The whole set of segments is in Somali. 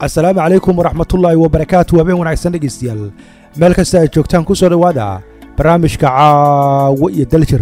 السلام عليكم ورحمة الله وبركاته وبين ونعكسن دغيستيال meel kasta ay joogtaan ku soo dhawaada barnaamijka caawa iyo daljir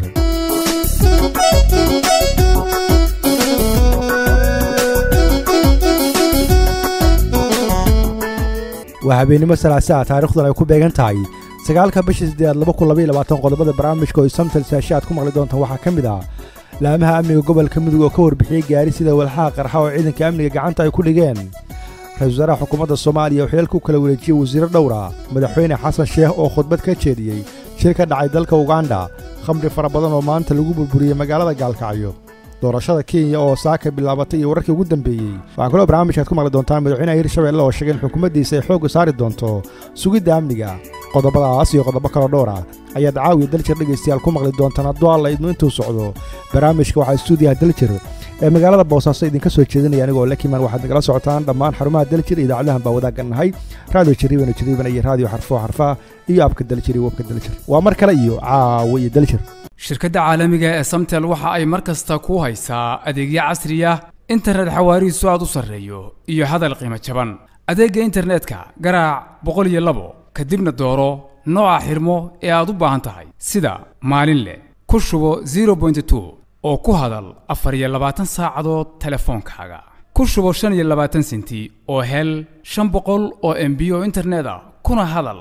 waa habeenimo salaasaa taariikhdan ay ku beegan tahay 9 bisha 8 2022 qodobada barnaamijka oo samtal saashaad ku maqli doontaan waxa kamid ah laamaha amniga gobolka Mudug oo ka warbixiyay gaari sida walxaaq qarxa oo ciidanka amniga gacanta ay ku dhigeen رئيس وزراء حكومة الصومالية وحيالكو كلا ولجي وزير الدورة مدحوين حسن الشيخ أو خطبة كتشيريي شركة دعاي دالكا وغاندا خمر فرابضان ومان تلقو بالبورية مقالة قالكايو doorashada Kenya oo saaka bilaabatay wararkii ugu dambeeyay waxaan kula barnaamijka ku maqli doontaan madaxweynaha Hirshabelle oo sheegay in xukuumaddiisa ay xoog saari doonto sugidda amniga qodobadaas iyo qodobo kale dhowr ah ayaa dacaawi daljir dhageystayaal ku maqli doontaan haddii alla idmo intuu socdo barnaamijka waxaa stuudiyaha daljir ee magaalada Boosaaso idinka soo jeedinaya anigoo Lakiman waxaad nagala socotaan dhammaan xarumaha daljir idaacadahan baa wadaaganahay raadiyo jiriban iyo raadiyo xarfa iyo abka daljir iyo webka daljir waa mar kale iyo caawa iyo daljir shirkadda caalamiga ee Samtel waxa ay markasta ku haysaa adeegyo casri ah internet xawaarihiisu aad u sareeyo iyo hadal qiimo jaban adeegga internetka garaac 102 kadibna dooro nooca xirmo ee aad u baahan tahay sida maalinle ku shubo 0.2 oo ku hadal 24 saacadood telefoonkaaga ku shubo 25 senti oo hel 500 oo MB oo internet ah kuna hadal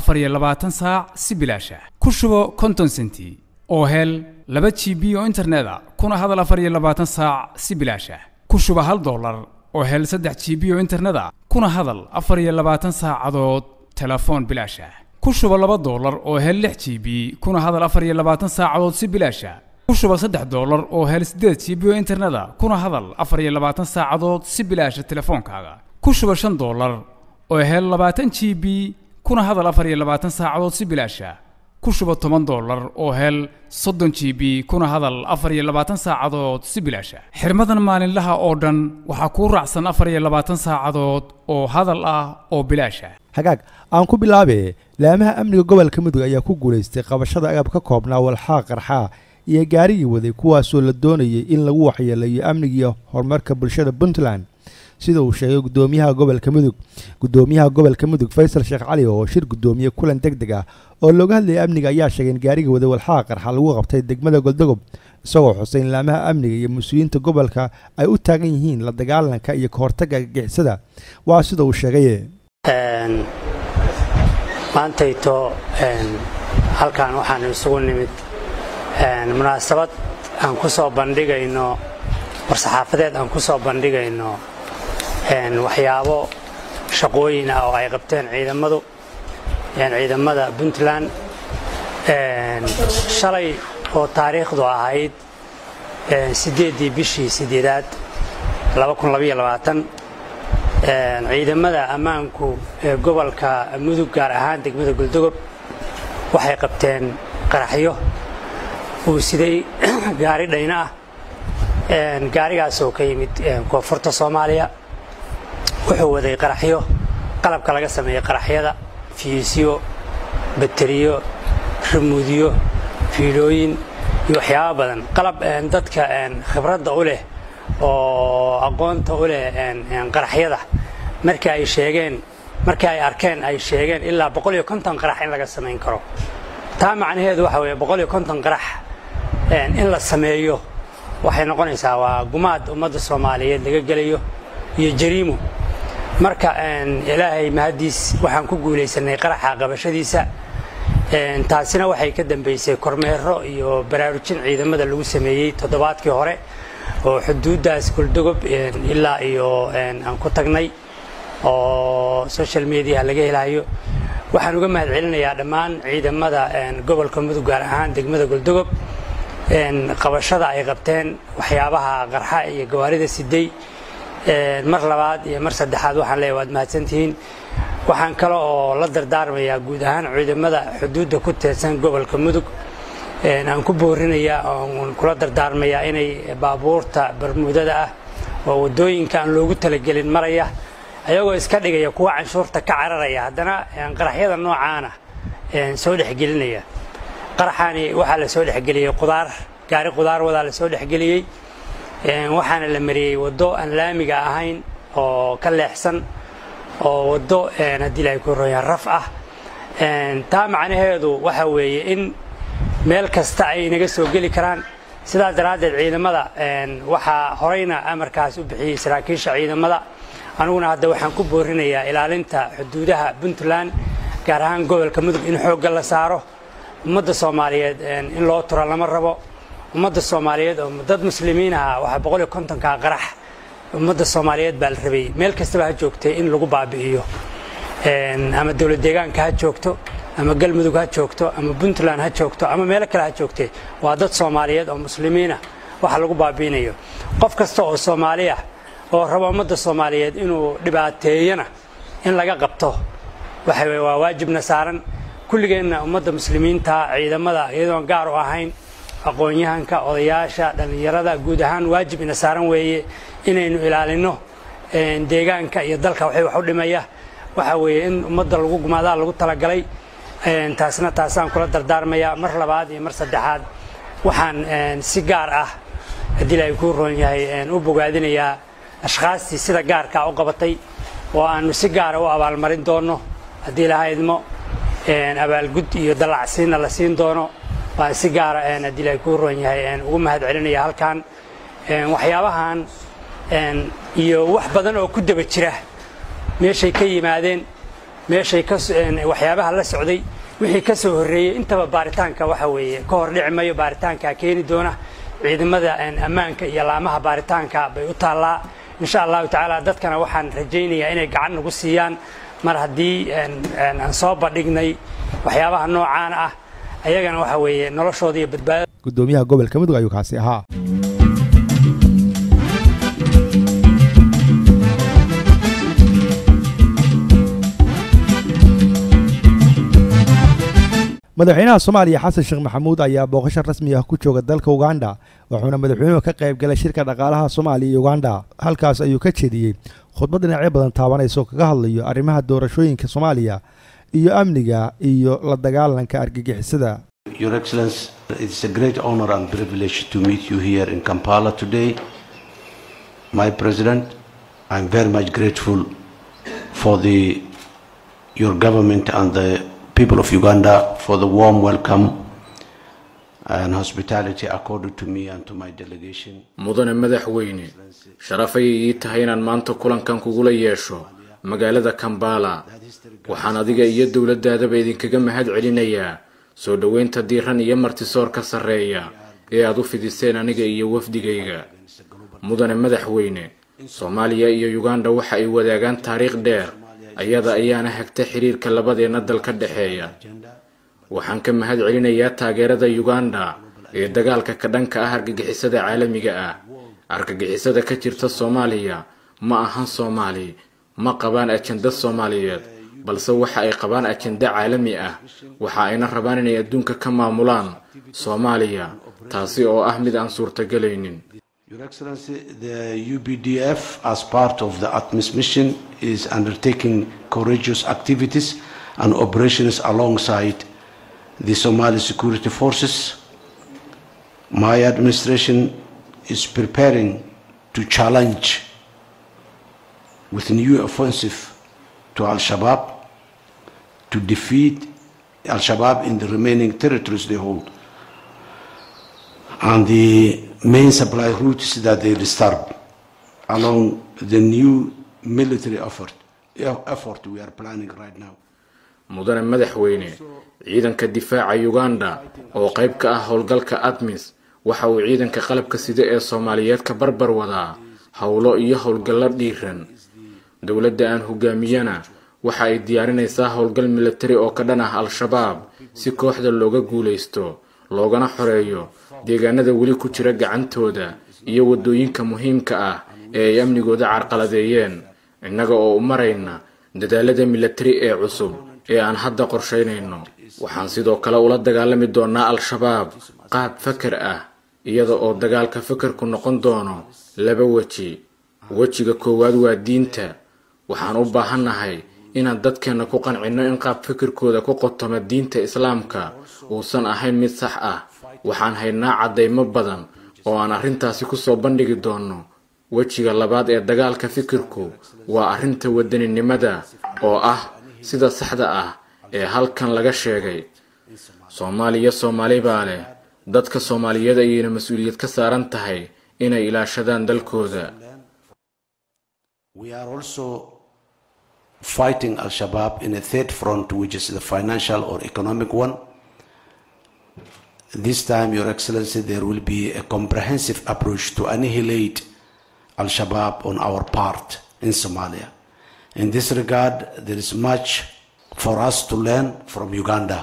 24 saac si bilaash ah ku shubo 50 senti oo hel 2 GB oo internet ah kuna hadal 24 saac si bilaash ah ku shubo $1 oo hel 3 GB oo internet ah kuna hadal 24 saacadood telefoon bilaash ah ku shubo $2 oo hel 6 GB kuna hadal 24 saacadood si bilaash ah ku shubo $3 oo hel 8 GB oo internet ah kuna hadal 24 saacadood si bilaash ah telefoonkaaga ku shubo $5 oo hel 20 GB kuna hadal 24 saacadood si bilaash ah ku shubo $10 oo hel 30 GB kuna hadal 24 saacadood si bilaash ah xirmadan maalinlaha oo dhan waxa ku raacsan 24 saacadood oo hadal ah oo bilaash ah hagaag aan ku bilaabay laamaha amniga gobolka Mudug ayaa ku guuleystay qabashada agab ka koobnaa walxaaq qarxa iyo gaarigii waday kuwaas oo la doonayay in lagu waxyeeleeyo amniga horumarka bulshada Puntland sida uu sheegay gudoomiyaha gobolka Mudug Faysal Sheekh Cali oo shir gudoomiye kulan degdeg ah oo looga hadlayay amniga ayaa sheegay in gaariga wada walxaaq qarxa lagu qabtay degmada Goldogob isagoo xuseyn laamaha amniga iyo mas'uuliyiinta gobolka ay u taagan yihiin la dagaalanka iyo ka hortagga gixisada waa sida uu sheegay maantayto halkan waxaan isugu nimid munaasabad aan ku soo bandhigayno warsaxaafadeed aan ku soo bandhigayno waxyaabo shaqooyin ah oo ay qabteen ciidamada Puntland shalay oo taariikhdu ahayd 8 bishii 8 2022 ciidamada ammaanku ee gobolka Mudug gaar ahaan degmada Goldogob waxay qabteen qaraxyo oo siday gaari dhayna ah gaarigaas oo ka yimid koonfurta Soomaaliya wuxuu waday qaraxyo qalabka laga sameeyay qaraxyada fiisyo bateriyo remoodiyo fiilooyin iyo waxyaabo badan qalab dadka khibradda u leh oo aqoonta u leh qaraxyada markii ay arkeen ay sheegeen ilaa 150 qarax in laga sameyn karo taa macnaheedu waxa weeye 150 qarax in la sameeyo waxay noqonaysaa waa gumaad ummadda Soomaaliyeed laga galayo iyo jariimo marka ilaahay mahadiis waxaan ku guuleysanay qaraxa qabashadiisa taasina waxay ka dambeysay kormeero iyo baraarujin ciidamada lagu sameeyay toddobaadkii hore oo xuduudaas Goldogob ilaa iyo aan ku tagnay oo social media laga helayo waxaan uga mahad celinayaa dhammaan ciidamada gobolka Mudug gaar ahaan degmada Goldogob qabashada ay qabteen waxyaabaha qarxa iyo gawaarida siday mar labaad iyo mar saddexaad waxaan leeyahay waad mahadsantihiin waxaan kale oo la dardaarmayaa guud ahaan ciidamada xuduudda ku teedsan gobolka Mudug aan ku boorinayaa oo kula dardaarmayaa inay baabuurta barmuudada ah oo wadooyinka aan loogu talagelin maraya ayagoo iska dhigaya kuwa canshuurta ka cararaya haddana qaraxyada noocaana soo dhexgelinaya qaraxani waxa la soo dhexgeliyay gaari qudaar wada la soo dhexgeliyay waxaana la mariyay wado aan laamiga ahayn oo ka leexsan oo waddo haddii ilaahay ku roon yahay raf ah taa macnaheedu waxa weeye in meel kasta ay inaga soo geli karaan sidaas daraaddeed ciidamada waxaa horeyna amarkaas u bixiyey saraakiisha ciidamada aniguna hadda waxaan ku boorinayaa ilaalinta xuduudaha Puntland gaar ahaan gobolka Mudug in xoogga la saaro ummadda Soomaaliyeed in loo turo lama rabo ummadda Soomaaliyeed oo dad muslimiin ah waxa 150 ka qarax ummadda Soomaaliyeed baa la rabay meel kasta ha joogtay in lagu baabi'iyo ama dawlad deegaanka ha joogto ama galmudug ha joogto ama Puntland ha joogto ama meel kale ha joogtay waa dad Soomaaliyeed oo muslimiin ah waxa lagu baabi'inayo qof kasta oo Soomaali ah oo rabo ummadda Soomaaliyeed inuu dhibaateeyana in laga qabto waxa waa waajibna saaran kulligeena ummadda muslimiinta ciidamada iyadoo gaar u ahayn aqoon-yahanka odayaasha dhalinyarada guud ahaan waajib ina saaran weeye inaynu ilaalino deegaanka iyo dalka waxay wax u dhimaya waxa weeye in ummadda lagu gumaada lagu talagalay taasaan kula dardaarmaya mar labaad iyo mar saddexaad waxaan si gaar ah hadii ay ku roon yahay u bogaadinayaa ashqaastii sida gaarka u qabatay oo aanu si gaar ah u abaalmarin doono hadii la haydmo abaalgud iyo dalacsiina la siin doono waa si gaar ah hadii ay ku roon yahay ugu mahad celinaya halkan waxyaabahan iyo wax badan oo ku daba jira meeshay ka yimaadeen meeshay ka waxyaabaha la socday wixii ka soo horeeyay intaba baaritaanka waxa weeye ka hor dhicmayo baaritaanka keeni doona ciidamada ammaanka iyo laamaha baaritaanka bay u taalaa insha Allah ta'ala dadkana waxaan rajaynayaa inay gacan nagu siiyaan mar haddii aan soo bandhignay waxyaabaha noocaan ah ayagana waxa weeye noloshooda iyo badbaadada gudoomiyaha gobolka Mudug ayuu kaasi ahaa madaxweynaha Soomaaliya Xasan Sheekh Maxamuud ayaa booqasho rasmi ah ku jooga dalka Uganda wuxuuna madaxweynuhu ka qayb galay shirka dhaqaalaha Soomaaliya iyo Uganda halkaas ayuu ka jeediyay khudbad dhinacyo badan taabanayso kaga hadlayo arrimaha doorashooyinka Soomaaliya iyo amniga iyo la dagaalanka argagixisada. Your Excellency, it's a great honor and privilege to meet you here in Kampala today. My President, I'm very much grateful for your government and the people of Uganda for the warm welcome and hospitality accorded to me and to my delegation. mudane madaxweyne sharafay ii tahay inaan maanta kulankan kugula yeesho magaalada Kampala waxaan adiga iyo dawladdaadaba idinkaga mahad celinayaa soo dhaweynta diiran iyo martisoorka sareeya ee aad u fidiseen aniga iyo wafdigayga mudane madaxweyne Soomaaliya iyo Uganda waxa ay wadaagaan taariikh dheer ayada ayaana hagta xiriirka labadeena dalka dhaxeeya waxaan ka mahad celinayaa taageerada Uganda ee dagaalka ka dhanka ah argagixisada caalamiga ah argagixisada ka jirta Soomaaliya ma ahan Soomaali ma qabaan ajenda Soomaaliyeed balse waxa ay qabaan ajenda caalami ah waxa ayna rabaan inay adduunka ka maamulaan Soomaaliya taasi oo ah mid aan suurtagelaynin. Your Excellency, the UPDF, as part of the ATMIS mission, is undertaking courageous activities and operations alongside the Somali security forces. My administration is preparing to challenge with new offensive to Al-Shabaab to defeat Al-Shabaab in the remaining territories they hold and the main supply routes that they disturb along the new military effort we are planning right now. mudane madaxweyne ciidanka difaaca Uganda oo qayb ka ah howlgalka ATMIS waxa uu ciidanka qalabka sida ee Soomaaliyeed ka barbar wadaa hawlo iyo howlgallo dhiiran dawladda aan hogaamiyana waxa ay diyaarinaysaa howlgal military oo ka dhan ah Al-Shabaab si kooxda looga guuleysto loogana xoreeyo deegaanada weli ku jira gacantooda iyo wadooyinka muhiimka ah ee ay amnigooda carqaladeeyeen innaga oo u marayna dadaalada military ee cusub ee aan hadda qorsheynayno waxaan sidoo kale ula dagaalami doonaa Al-Shabaab qaab fakar ah iyada oo dagaalka fakarku noqon doono laba wajiga koowaad waa diinta waxaan u baahanahay inaan dadkeena ku qancino in qaab fikirkooda ku qotoma diinta Islaamka uusan ahayn mid sax ah waxaan haynaa cadeymo badan oo aan arrintaasi ku soo bandhigi doono wejiga labaad ee dagaalka fikirku waa arrinta wadaninimada oo ah sida saxda ah ee halkan laga sheegay. Soomaaliya Soomaali baa leh, dadka Soomaaliyeed ayayna mas'uuliyad ka saaran tahay inay ilaashadaan dalkooda. We are also fighting Al-Shabaab in a third front, which is the financial or economic one. This time, Your Excellency, there will be a comprehensive approach to annihilate Al-Shabaab on our part in Somalia. In this regard, there is much for us to learn from Uganda,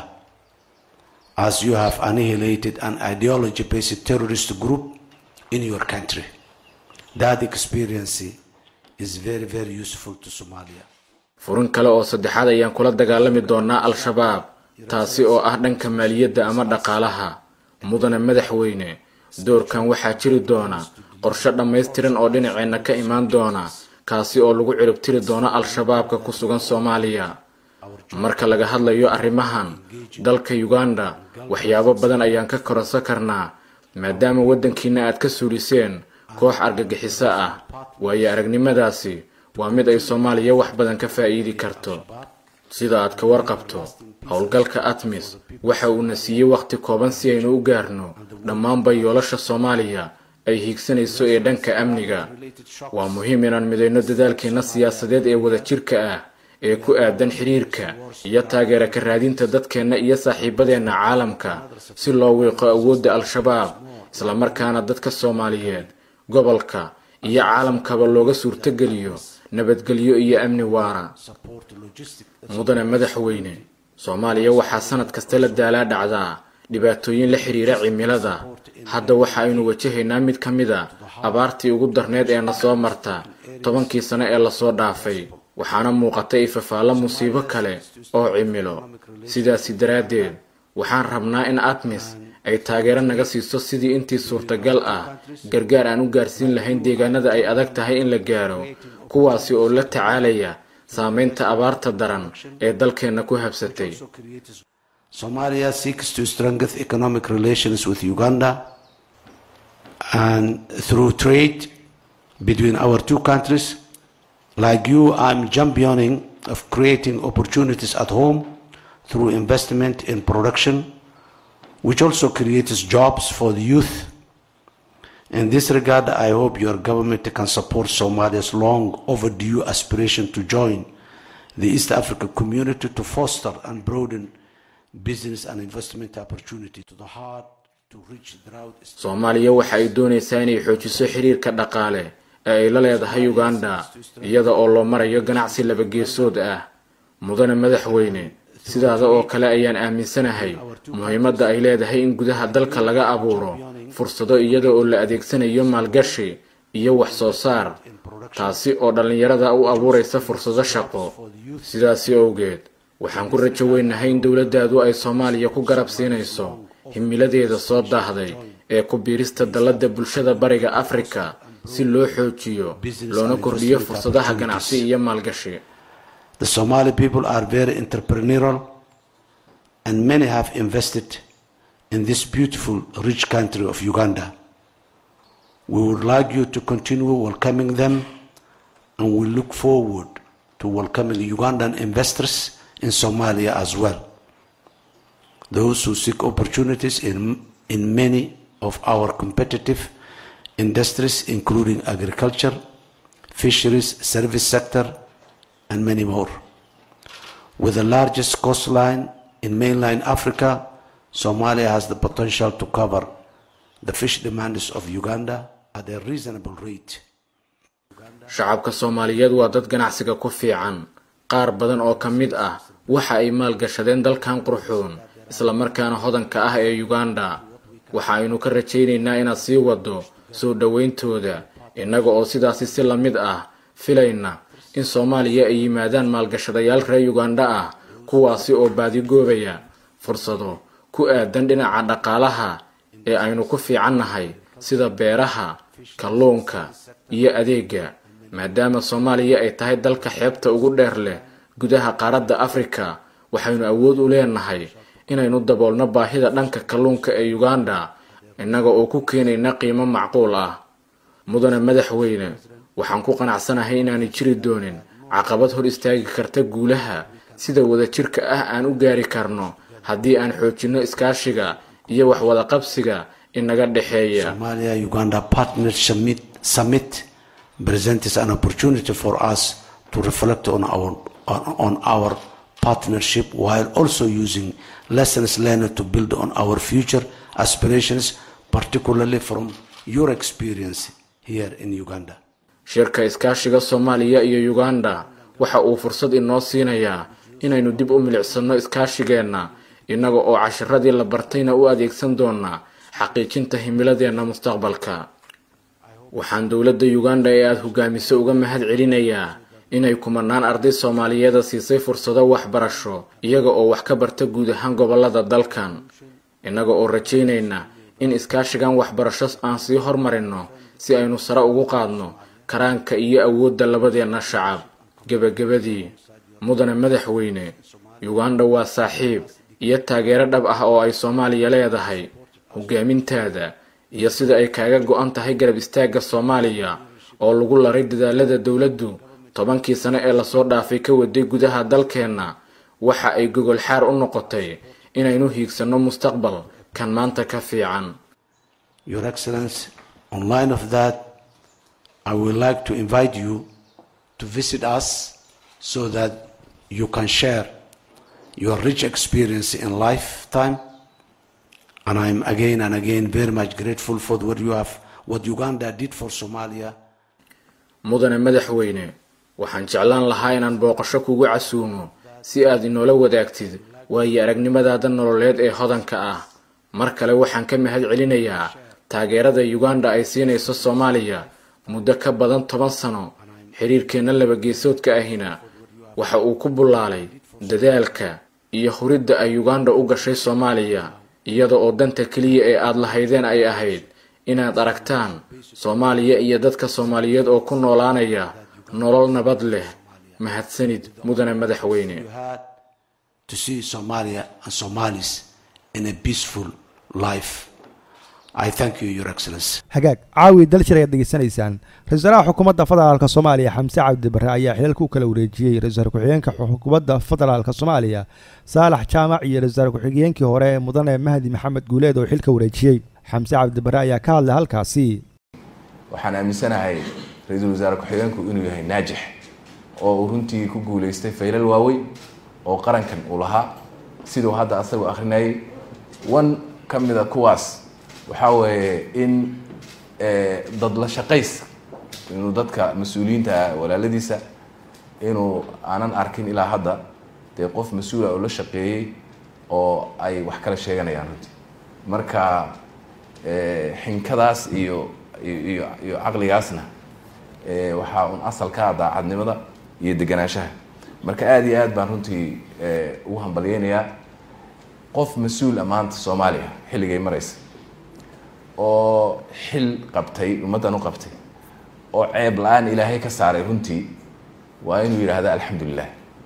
as you have annihilated an ideology-based terrorist group in your country. That experience is very, very useful to Somalia. Furin kale oo saddexaad ayaan kula dagaalami doonaa Al-Shabaab, taasi oo ah dhanka maaliyadda ama dhaqaalaha. Mudane madaxweyne, doorkan waxaa jiri doona qorshe dhammaystiran oo dhinaceena ka imaan doona, kaasi oo lagu ciribtiri doona Al-Shabaabka ku sugan Soomaaliya. Marka laga hadlayo arrimahan, dalka Uganda waxyaabo badan ayaan ka kororsan karnaa, maadaama waddankiina aad ka suuliseen koox argagixiso ah. Waayo aragnimadaasi waa mid ay Soomaaliya wax badan ka faa'iidi karto. Sida aad ka warqabto, howlgalka ATMIS waxa uu na siiyey waqti kooban si aynu u gaarno dhammaanba yoolasha Soomaaliya ay hiigsanayso ee dhanka amniga. Waa muhiim inaan midayno dadaalkeena siyaasadeed ee wadajirka ah ee ku aadan xiriirka iyo taageera ka raadinta dadkeena iyo saaxiibadeena caalamka si loo wiiqo awoodda Al-Shabaab, isla markaana dadka Soomaaliyeed, gobolka iyo caalamkaba looga suurtageliyo nabadgelyo iyo amni waara. Mudane madaxweyne, Soomaaliya waxaa sanad kasta la daalaa dhacdaa dhibaatooyin la xiriira cimilada. Hadda waxa aynu wajahaynaa mid ka mid ah abaartii ugu darneed ee na soo marta 10 sano ee la soo dhaafay, waxaana muuqatay ifafaalo musiibo kale oo cimilo. Sidaasi daraaddeed, waxaan rabnaa in ATMIS ay taageero naga siiso sidii intii suurtagal ah gargaar aan u gaarsiin lahayn deegaanada ay adag tahay in la gaaro, kuwaasi oo la tacaalaya saameynta abaarta daran ee dalkeena ku habsatay. Somalia seeks to strengthen economic relations with Uganda and through trade between our two countries. Like you, I'm championing of creating opportunities at home through investment in production, which also creates jobs for the youth. In this regard, I hope your government can support Somalia's long overdue aspiration to join the East African community to foster and broaden business and investment opportunity to the hard to reach drought. Soomaaliya waxa ay doonaysaa inay xoojiso xiriirka dhaqaale ee ay la leedahay Uganda iyada oo loo marayo ganacsi laba geesood ah. Mudane madaxweyne, sidaas oo kale ayaan aaminsanahay muhiimadda ay leedahay in gudaha dalka laga abuuro fursado iyada oo la adeegsanayo maalgashi iyo wax soo saar, taasi oo dhalinyarada u abuuraysa fursado shaqo. Sidaas awgeed, waxaan ku rajo weynahay in dawladdaadu ay Soomaaliya ku garab siinayso himiladeeda soo daahday ee ku biirista dalladda bulshada Bariga Afrika si loo xoojiyo loona kordhiyo fursadaha ganacsi iyo maalgashi. The Somali people are very entrepreneurial and many have invested in this beautiful, rich country of Uganda. We would like you to continue welcoming them, and we look forward to welcoming Ugandan investors in Somalia as well. Those who seek opportunities in many of our competitive industries, including agriculture, fisheries, service sector, and many more. With the largest coastline in mainland Africa, Somalia has the potential to cover the fish demands of Uganda at a reasonable rate. Shacabka Soomaaliyeed waa dad ganacsiga ku fiican. Qaar badan oo ka mid ah waxa ay maalgashadeen dalkan qurxoon, isla markaana hodanka ah ee Uganda. Waxa aynu ka rajaynaynaa inaad sii wado soo dhaweyntooda, innaga oo sidaasi si la mid ah filayna in Soomaaliya ay yimaadaan maalgashadayaal reer Uganda ah, kuwaasi oo baadigoobaya fursado ku aadan dhinaca dhaqaalaha ee aynu ku fiicannahay sida beeraha, kalluunka iyo adeegga. Maadaama Soomaaliya ay tahay dalka xeebta ugu dheer leh gudaha qaaradda Afrika, waxaynu awood u leenahay inaynu daboolno baahida dhanka kalluunka ee Uganda, innaga oo ku keenayna qiimo macquul ah. mudane madaxweyne waxaan ku qanacsanahay inaanay jiri doonin caqabad hor istaagi karta guulaha sida wadajirka ah aan u gaari karno haddii aan xoojinno iskaashiga iyo wax wada qabsiga inaga dhexeeya. Somalia-Uganda Partnership Summit presents an opportunity for us to reflect on our partnership while also using lessons learned to build on our future aspirations, particularly from your experience here in Uganda. Shirka iskaashiga Soomaaliya iyo Uganda waxa uu fursad inoo siinayaa inaynu dib u milicsano iskaashigeena inaga oo casharadii la bartayna u adeegsan doona xaqiijinta himiladeena mustaqbalka. waxaan dawladda Uganda ee aad hogaamiso uga mahad celinayaa inay kumanaan arday Soomaaliyeed siisay fursado waxbarasho iyaga oo wax ka barta guud ahaan gobolada dalkan. inaga oo rajaynayna in iskaashigan waxbarasho aan sii hormarino si aynu sare ugu qaadno karaanka iyo awoodda labadeena shacab. gabagabadii mudane madaxweyne Uganda waa saaxiib iyo taageero dhab ah oo ay Soomaaliya leedahay. hogaamintaada iyo sida ay kaaga go'an tahay garab istaaga Soomaaliya oo lagu laray dadaalada dawladdu 10 sano ee la soo dhaafay ka waday gudaha dalkeena waxa ay gogol xaar u noqotay inaynu hiigsano mustaqbal kan maanta ka fiican. Your Excellency, on line of that, I would like to invite you to visit us so that you can share your rich experience in lifetime. And I'm again and again very much grateful for what Uganda did for Somalia. mudane madaxweyne waxaan jeclaan lahaa inaan booqasho kugu casuumo si aad inoola wadaagtid waayo aragnimadaada nololeed ee hodanka ah. mar kale waxaan ka mahad celinayaa taageerada Uganda ay siinayso Soomaaliya muddo ka badan 10 sano. xiriirkeena laba geesoodka ahina waxa uu ku bulaalay dadaalka iyo huridda ay Uganda u gashay Soomaaliya iyada oo danta kaliya ee aad lahaydeen ay ahayd inaad aragtaan Soomaaliya iyo dadka Soomaaliyeed oo ku noolaanaya nolol nabad leh. mahadsanid mudane madaxweyne. To see Somalia and Somalis in a peaceful life. I thank you, Your Excellency. hagaag caawi dalshir ayaad degeysanaysaan. ra-iisul wasaaraha xukuumadda federaalka Soomaaliya Xamse Cabdi Barre ayaa xilka u kala wareejiyay ra-iisul ku-xigeenka xukuumadda federaalka Soomaaliya Saalax Jaamac iyo ra-iisul ku-xigeenkii hore mudane Mahdi Maxamed Guuleed oo xilka wareejiyay. Xamse Cabdi Barre ayaa ka hadlay halkaasi. waxaan aaminsanahay ra-iisul wasaare ku-xigeenku inuu yahay naajix oo runtii ku guuleystay faylal waaweyn oo qarankan uu lahaa sidoo hadda asagu akhrinayay. ka mid ah kuwaas waxa weeye in dad la shaqays inuu dadka mas'uuliyiinta walaaladiisa inuu aanan arkin ilaa hadda qof mas'uul ah oo la shaqeeyay oo ay wax kala sheeganayaan runtii. marka xinkadaas iyo caqligaasna waxa uu asal ka ah daacadnimada iyo deganaanshaha. marka aad iyo aad baan runtii ugu hambalyeynaya qof mas'uul maanta Soomaaliya xilligay maraysa oo xil qabtay ummadan u qabtay oo ceeb la'aan Ilaahay ka saaray runtii waa inuu yiraahdo alxamdulillah.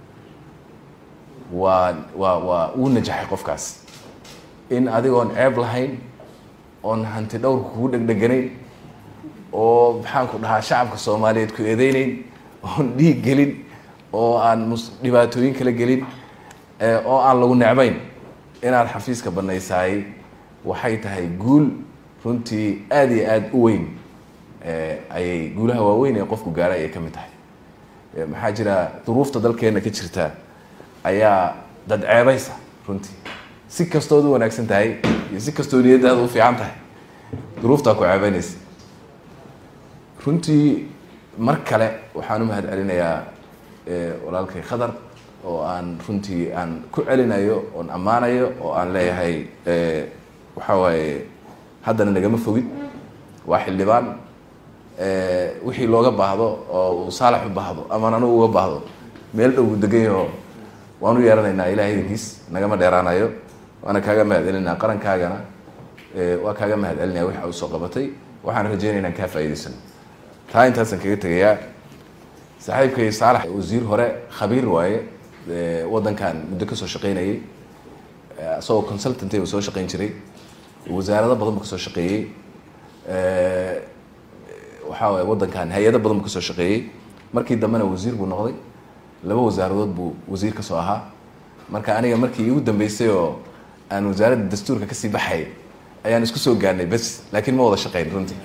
waa uu najaxay qofkaas in adigoon ceeb lahayn oon hanti dhowr kugu dhegdheganayn oo maxaan ku dhahaa shacabka Soomaaliyeed ku eedeynayn oon dhiig gelin oo aan dhibaatooyin kala gelin oo aan lagu necbayn inaad xafiiska banaysaay waxay tahay guul runtii aad iyo aad u weyn. ayay guulaha waaweyn ee qofku gaaray ay ka mid tahay. maxaa jira duruufta dalkeena ka jirta ayaa dad ceebaysa runtii si kastoo u wanaagsan tahay iyo si kastoo niyadaada u fiican tahay duruufta ku ceebaynaysa. runtii mar kale waxaan u mahad celinayaa walaalkay Khadar oo aan runtii aan ku celinayo oon ammaanayo oo aan leeyahay waxa waaye haddana nagama fogid waa xildhibaan wixii looga baahdo oo uu Saalax u baahdo ama anu uga baahdo meel dhow degayo waanu yeeranaynaa Ilaahiis nagama dheeraanayo. waana kaaga mahad celinaa qarankaagana waa kaaga mahad celinaa waxa uu soo qabatay. waxaan rajaynaynaa ka faa'iideysan taa intaasan kaga tagayaa. saaxiibkay Saalax wasiir hore khabiir waaye wadankan muddo ka soo shaqeynayay soo consultant ee soo shaqeyn jiray wasaarado badan ka soo shaqeeyay. waxaa waaye waddankan hay-ado badan buu kasoo shaqeeyey markii dambena wasiir buu noqday 2 wasaaradood buu wasiir ka soo ahaa marka aniga markii ugu dambeysay oo aan wasaaradda dastuurka kasii baxay ayaan isku soo gaarnay bas laakiin ma wada shaqeyn runtii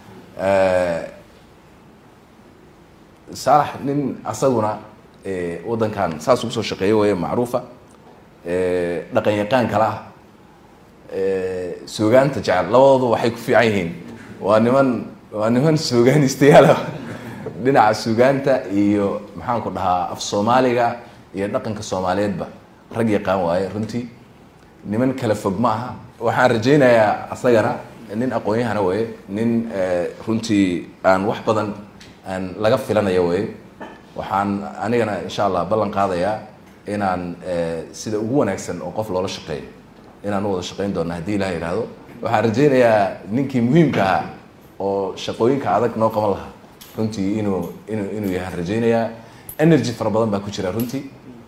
saalax nin asaguna waddankan saas ugu soo shaqeeyo weeye macruufa dhaqan yaqaan kala ah suugaanta jecel labadoodu waxay ku fiican yihiin waa niman suugaanistayaal dhinaca suugaanta iyo maxaan ku dhahaa af Soomaaliga iyo dhaqanka Soomaaliyeedba rag yaqaan waaye runtii niman kala fog ma aha waxaan rajaynayaa asagana nin aqoon-yahana weeye nin runtii aan wax badan aan laga filanayo weeye waxaan anigana insha Allah ballan qaadayaa inaan sida ugu wanaagsan oo qof loola shaqeeyo inaan wada shaqeyn doono haddii Ilaahay yiraahdo waxaan rajaynayaa ninkii muhiimka ah oo shaqooyinka adag noo qaban lahaa runtii inuu yahay rajaynayaa energy fara badan baa ku jira runtii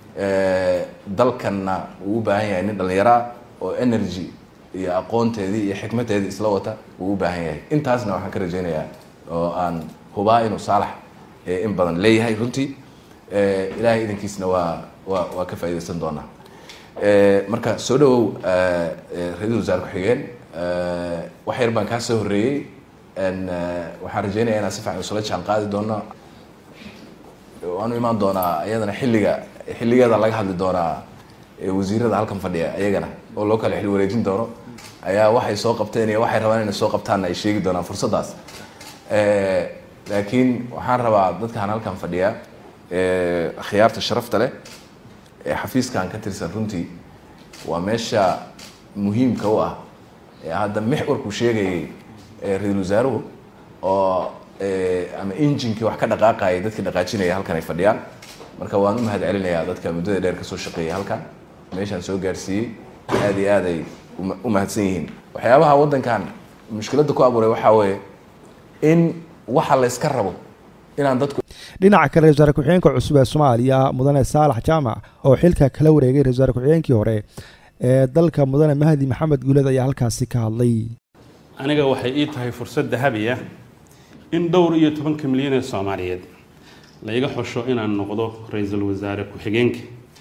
dalkanna uu u baahan yahay nin dhalinyaro oo energy iyo aqoonteedii iyo xikmadeedii isla wata uu u baahan yahay intaasna waxaan ka rajaynayaa oo aan hubaa inuu Saalax in badan leeyahay runtii ilaahay idinkiisna waa ka faa'iideysan doonaa marka soo dhawow ra'iisul wasaare ku-xigeen wax yar baan kaa soo horreeyey waxaan rajaynayaa inaan si fiican usula jaan qaadi doono waanu imaan doonaa iyadana xilligeeda laga hadli doonaa wasiirada halkan fadhiya iyagana oo loo kala xil wareejin doono ayaa waxay soo qabteen iyo waxay rabaan inay soo qabtaan ay sheegi doonaan fursaddaas laakiin waxaan rabaa dadkaan halkan fadhiya khiyaarta sharafta leh ee xafiiskan ka tirsan runtii waa meesha muhiimka u ah hadda mixwarku sheegayay ra'iisul wasaaruhu oo ama injinkii wax ka dhaqaaqayay dadkii dhaqaajinaya halkan ay fadhiyaan marka waan u mahad celinayaa dadka muddada dheer ka soo shaqeeyay halkan meeshaan soo gaarsiiyey aad iyo aad ay u mahadsan yihiin waxyaabaha waddankan mushkiladda ku abuuray waxaa weeye in waxa la iska rabo inaan dadku dhinaca kale ra'iisul wasaare ku-xigeenka cusub ee Soomaaliya mudane Saalax Jaamac oo xilka kala wareegay ra'iisul wasaare ku-xigeenkii hore ee dalka mudane Mahdi Maxamed Guuled ayaa halkaasi ka hadlay aniga waxay ii tahay fursad dahabi ah in dhowr iyo 10 milyan oo Soomaaliyeed la iga xusho inaan noqdo ra'iisul wasaare ku-xigeenka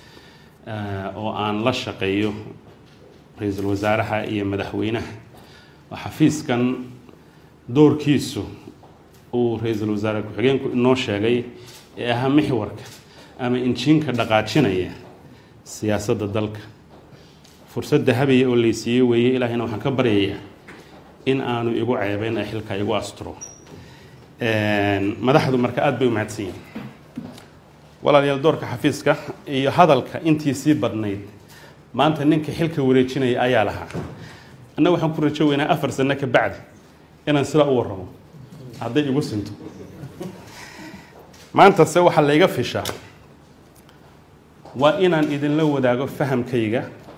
oo aan la shaqeeyo ra'iisul wasaaraha iyo madaxweynaha xafiiskan doorkiisu uu ra'iisul wasaare ku-xigeenku inoo sheegay ee ahaa mixwarka ama injiinka dhaqaajinaya siyaasadda dalka fursad dahabi oo la siiyay weeye ilaahina waxaan ka baryayaa in aanu igu ceebayn ay xilka igu astro madaxdu marka aad bay u mahadsan yihiin walaalayaal doorka xafiiska iyo hadalka intii sii badnayd maanta ninka xilka wareejinaya ayaa lahaa annaga waxaan ku rajo weynaa 4 sano ka bacdi inaan sida u warramo hadday igu sinto maanta se waxa la iga fishaa waa inaan idinla wadaago fahamkayga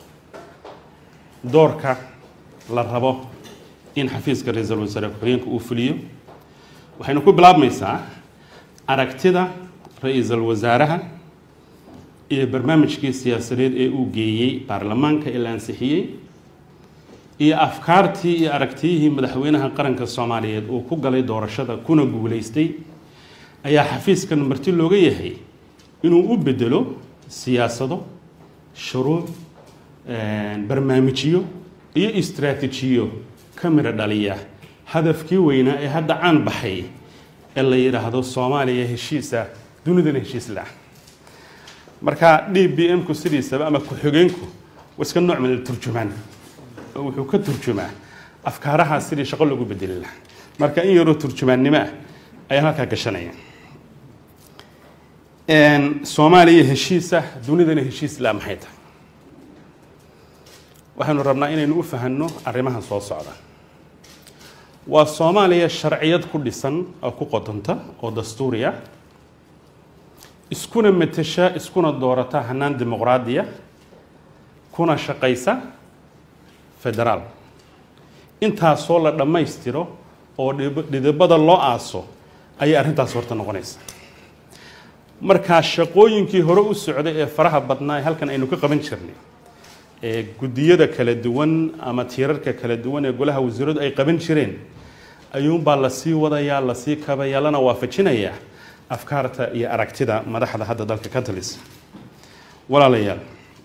doorka la rabo in xafiiska ra'iisul wasaare ku-xigeenka uu fuliyo waxaynu ku bilaabmaysaa aragtida ra'iisul wasaaraha iyo barnaamijkii siyaasadeed ee uu geeyey baarlamaanka ee la ansixiyey iyo afkaartii iyo aragtiyihii madaxweynaha qaranka Soomaaliyeed uu ku galay doorashada kuna guuleystay ayaa xafiiskan marti looga yahay inuu u bedelo siyaasado shuruuc barnaamijyo iyo istiraatiijiyo kamira dhaliya hadafkii weynaa ee hadda caan baxay ee la yiraahdo Soomaaliya heshiisa dunidana heshiis la marka DBM ku sidiisaba ama ku-xigeenku iska nooc min turjumaan wuxuu ka turjumaa afkaaraha sidii shaqo lagu bedeli lahaa marka in yaro turjumaannimo ay halka gashanaya Soomaaliya heshiisa dunidana heshiis la maxay tahay waxaanu rabnaa inaynu u fahanno arrimahan soo socda waa Soomaaliya sharciyad ku dhisan oo ku qodonta oo dastuuriya iskuna matasha iskuna doorata hanaan dimuqraadiya kuna shaqaysa federaal intaasoo la dhammaystiro oo dhidibada loo aaso ayay arrintaas horta noqonaysa marka shaqooyinkii hore u socday ee faraha badnaa halkan aynu ka qaban jirnay ee gudiyada kala duwan ama tiirarka kala duwan ee golaha wasiiradu ay qaban jireen ayuunbaa lasii wadayaa lasii kabayaa lana waafajinayaa afkaarta iyo aragtida madaxda hadda dalka ka talisa walaalayaal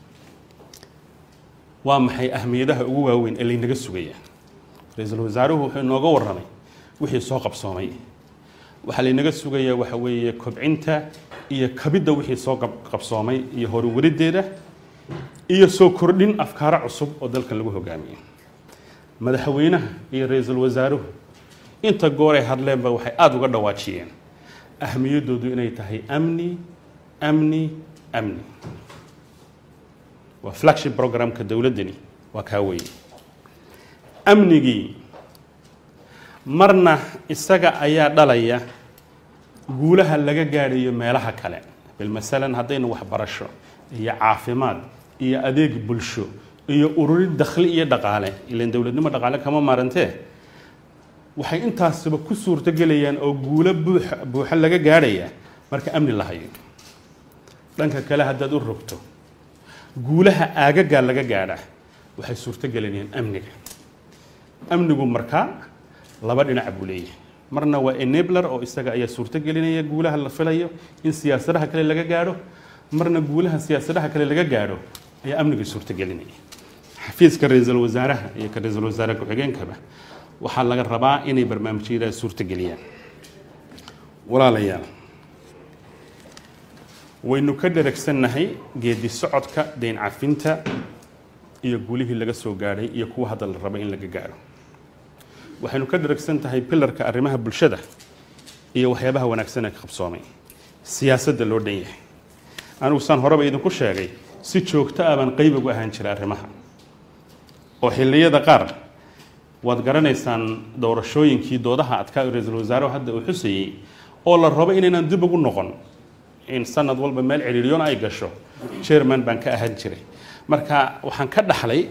waa maxay ahmiyadaha ugu waaweyn ee laynaga sugaya ra-iisul wasaaruhu wuxuu inooga warramay wixii soo qabsoomay waxaa laynaga sugayaa waxa weeye kobcinta iyo kabidda wixii soo qabsoomay iyo horuwariddeeda iyo soo kordhin afkaaro cusub oo dalkan lagu hogaamiyo madaxweynaha iyo ra-iisul wasaaruhu inta gooray hadleenba waxay aada uga dhawaajiyeen ahmiyaddoodu inay tahay amni amni amni waa flagship programka dowladdani waa kaa weeye amnigii marna isaga ayaa dhalaya guulaha laga gaadhayo meelaha kale bilmasalan haddaynu waxbarasho iyo caafimaad iyo adeeg bulsho iyo ururin dakhli iyo dhaqaale ilaan dowladnimo dhaqaale kama maarantee waxay intaasba ku suurtogelayaan oo guulo buuxa laga gaadhaya marka amni la hayo dhanka kale haddaad u rogto guulaha aagagaa laga gaadha waxay suurtogelinayaan amniga amnigu markaa laba dhinac buu leeyahay marna waa enabler oo isaga ayaa suurtogelinaya guulaha la filayo in siyaasadaha kale laga gaadho marna guulaha siyaasadaha kale laga gaadho ayaa amniga suurtogelinaya xafiiska ra-iisul wasaaraha iyo ka ra-iisul wasaare ku-xigeenkaba waxaa laga rabaa inay barnaamijyada suurtogeliyaan walaalayaal waynu ka dheragsannahay geedi socodka deyn cafinta iyo guulihii laga soo gaadhay iyo kuwa hadda la rabo in laga gaadho waxaynu ka dheragsan tahay pilarka arrimaha bulshada iyo waxyaabaha wanaagsan ee ka qabsoomay siyaasadda loo dhan yahay anigu saan horeba idinku sheegay si joogto ah baan qayb ugu ahaan jiray arrimaha oo xilliyada qaar waad garanaysaan doorashooyinkii doodaha adkaa ra-iisul wasaaruhu hadda uu xusayey oo la rabo inaynaan dib ugu noqon in sanad walba meel ciriiriyoon ay gasho chairman baan ka ahaan jiray marka waxaan ka dhaxlay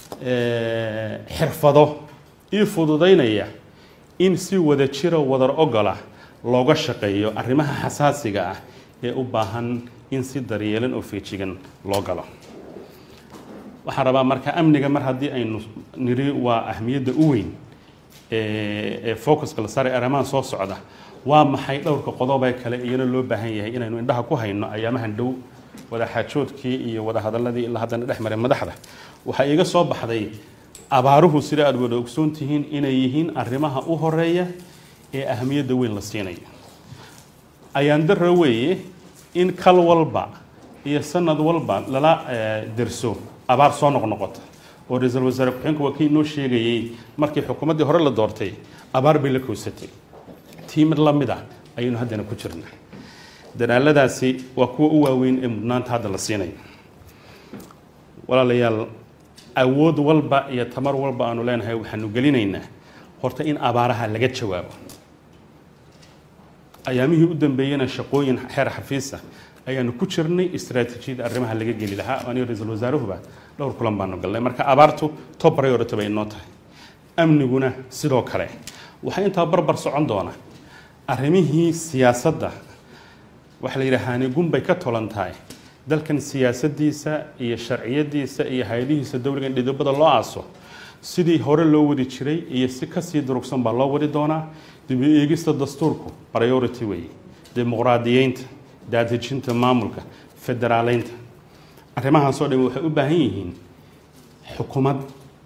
xirfado ii fududaynaya in si wada jiro wadar ogola looga shaqeeyo arrimaha xasaasiga ah ee u baahan in si daryeelan oo feejigan loo galo waxaan rabaa marka amniga mar haddii aynu niri waa ahmiyadda u weyn ee focuska la saaray arrimahan soo socda waa maxay dhowrka qodobee kale iyana loo baahan yahay inaynu indhaha ku hayno ayaamahan dhow wadaxaajoodkii iyo wadahadaladii ilaa haddana dhex maray madaxda waxaa iiga soo baxday abaaruhu sida aad wada ogsoon tihiin inay yihiin arrimaha u horeeya ee ahmiyadda weyn la siinayo ayaan dara weeye in kal walba iyo sanad walba lala derso abaar soo noqnoqota oo ra-iisul wasaare ku-xigeenku waa kii inoo sheegayey markii xukuumaddii hore la doortay abaar bay la kowsatay tii mid la mid ah ayaynu haddana ku jirnaa dadaaladaasi waa kuwa u waaweyn ee mudnaanta hadda la siinayo walaalayaal awood walba iyo tamar walba aanu leenahay waxaanu gelinaynaa horta in abaaraha laga jawaabo ayaamihii u dambeeyena shaqooyin xeer xafiisa ayaanu ku jirnay istaraatiijiyada arrimaha laga geli lahaa aniga ra-iisul wasaaruhuba dhowr kulan baanu galnay marka abaartu top priority bay inoo tahay amniguna sidoo kale waxaa intaa barbar socon doona arrimihii siyaasadda waxa la yidhaahaani gunbay ka tolan tahay dalkan siyaasaddiisa iyo sharciyadiisa iyo hay-adihiisa dowliga in dhidibada loo aaso sidii hore loo wadi jiray iyo si kasii durugsan baa loo wadi doonaa dib u eegista dastuurku priority weeye dimuqraadiyeynta daadejinta maamulka federaaleynta arrimahaasoo dhan waxay u baahan yihiin xukuumad